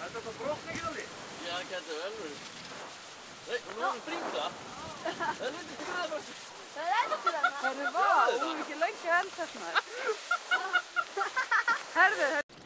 þetta brotna ekki alveg? Já, það getur vel verið. Nei, hún var að springa. Það er lítið skriðað bara. Það er eftir hana. Herðu, vá, hún er ekki lengi enn þess maður. Herðu,